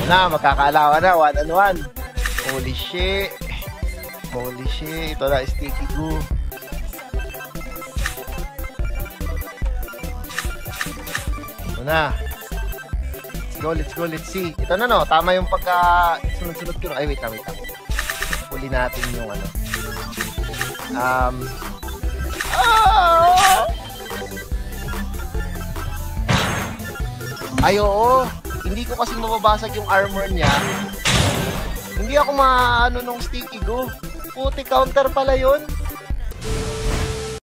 na, magkakaalawa na, 1-on-1. Holy shit. Holy shit. Ito na, sticky goo. Ito na. Let's go, let's see. Ito na no, tama yung pagka sunod-sunod ko. Ay, wait lang. Huli natin yung ano. Ay, oo. Hindi ko kasi mababasag yung armor niya. Hindi ako maano nung sticky go. Puti, counter pala yun.